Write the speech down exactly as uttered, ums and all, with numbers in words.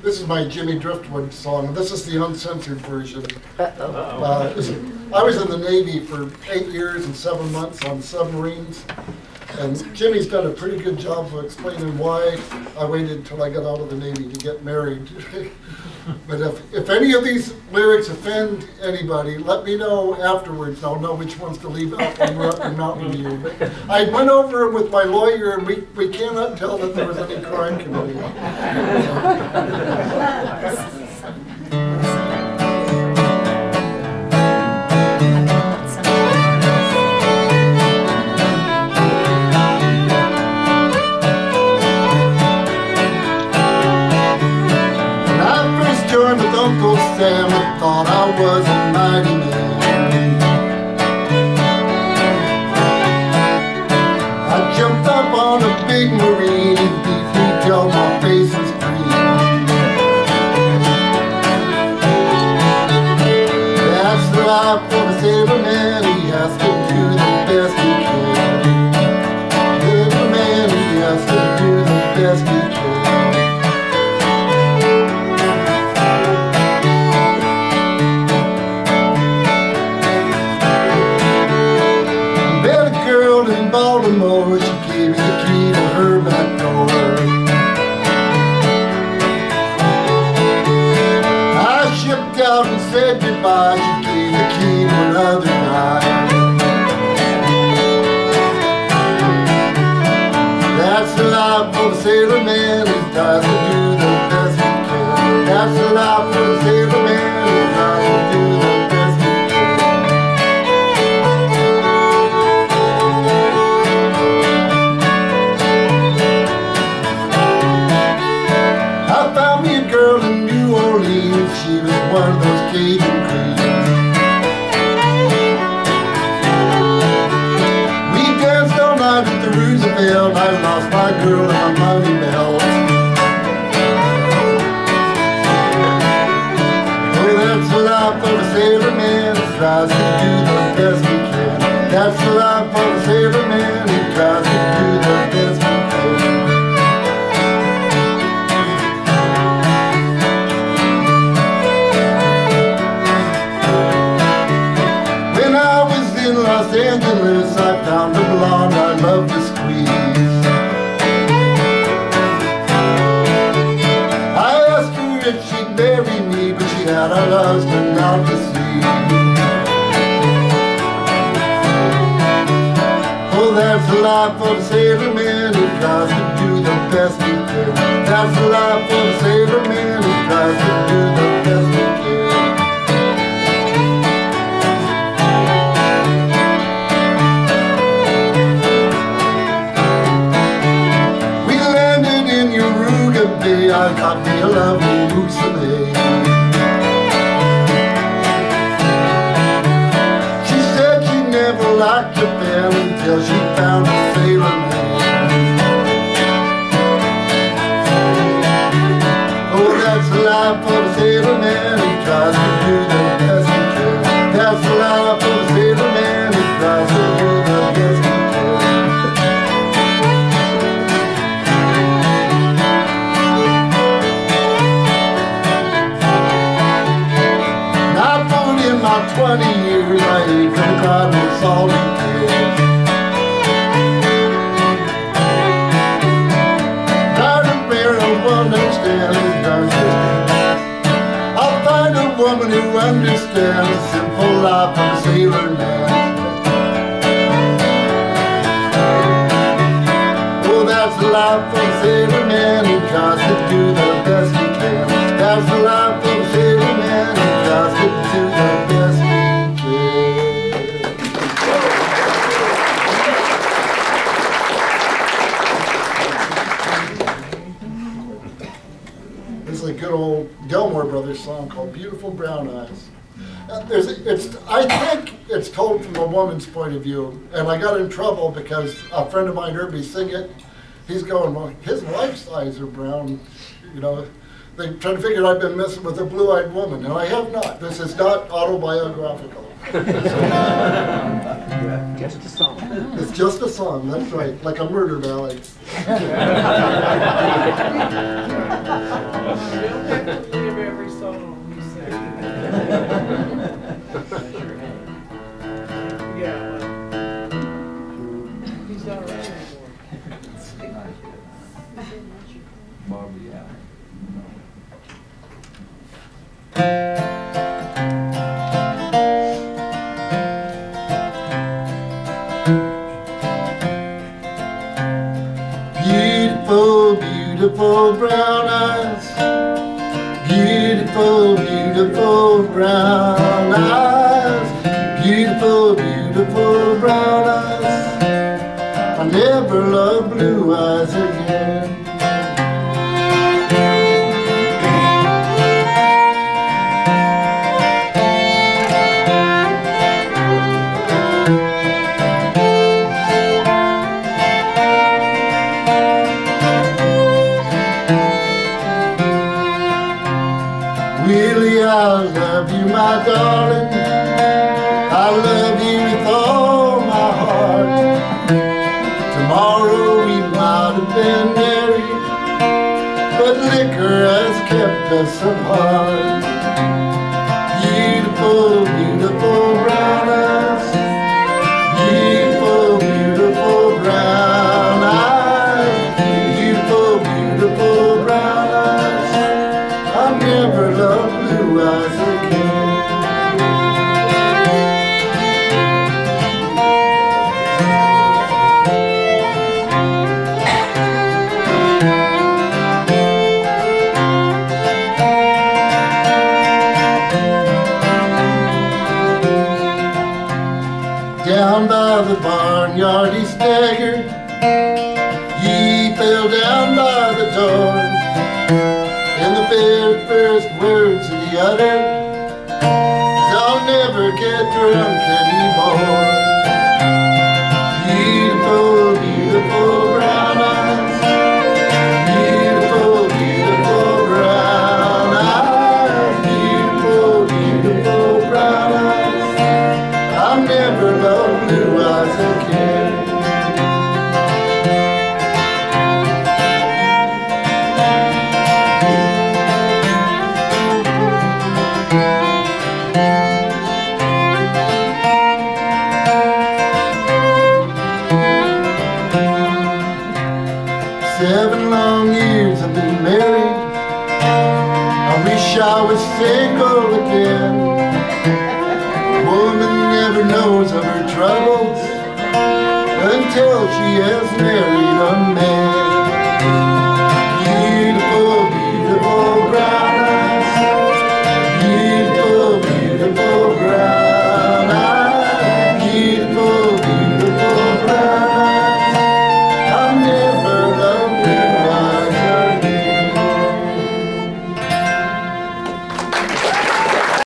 This is my Jimmy Driftwood song. This is the uncensored version. Uh-oh. Uh, this is, I was in the Navy for eight years and seven months on submarines. And Jimmy's done a pretty good job of explaining why I waited until I got out of the Navy to get married. But if, if any of these lyrics offend anybody, let me know afterwards. I'll know which ones to leave out when we're up in Mountain View. But I went over them with my lawyer, and we, we cannot tell that there was any crime committed. With Uncle Sam, I thought I was a mighty man. I jumped up on a big marine and beat me till my face was green. That's the life of a sailor man, he has to do the best he can. Sailor man, he has to do the best he can. Baltimore, she gave me the key to her back door. I shipped out and said goodbye. She gave the key to another guy. That's the life of a sailor man, he tries to do the best he can. That's the life of a sailor man, he tries to do the best he can. Girl in New Orleans, she was one of those Cajun queens. We danced all night at the Roosevelt. I lost my girl and my money belt. Oh, that's the life of a sailor man, he tries to do the best he can. That's the life of a sailor man, he tries to do the best he can. Los Angeles, I found a blonde I love to squeeze. I asked her if she'd marry me, but she had her husband out to sea. Oh, that's the life of a sailor man, he tries to do the best he can. That's the life of a sailor man, he tries to do the best he can. I got me a lovely Lucille. She said she never liked Japan until she found a sailor man. Oh, that's the life of a sailor man, he tries to do the best he can. That's the life of a sailor man, he tries to do the best he can. Twenty years I ain't gonna cry no salty tears. Tired of being a one that stands justice. I'll find a woman who understands the simple life of a sailor man. Oh, that's the life of a sailor man, he tries to do the best he can. That's the life of a sailor man, he tries to do the best. A good old Delmore Brothers song called "Beautiful Brown Eyes." Uh, there's, it's, I think it's told from a woman's point of view, and I got in trouble because a friend of mine heard me sing it. He's going, well, his wife's eyes are brown, you know. They try to figure I've been messing with a blue-eyed woman, and I have not. This is not autobiographical. Just a song. It's just a song, that's right, like a murder ballad. Barbie out. Beautiful, beautiful brown eyes. Beautiful, beautiful brown eyes. Beautiful, beautiful brown eyes. I never loved blue eyes again. Willie, I love you, my darling. I love you with all my heart. Tomorrow we might have been married, but liquor has kept us apart. Beautiful, beautiful brown eyes. Beautiful, beautiful brown eyes. Beautiful, beautiful brown eyes. I never loved blue eyes again. Down by the barnyard he staggered. He fell down by the door. And the very first words that he uttered, I'll never get drunk anymore. Beautiful, beautiful brown eyes. Beautiful, beautiful brown eyes. Beautiful, beautiful brown eyes. I'll never love blue eyes again. Seven long years I've been married. I wish I was single again. A woman never knows of her troubles until she has married a man.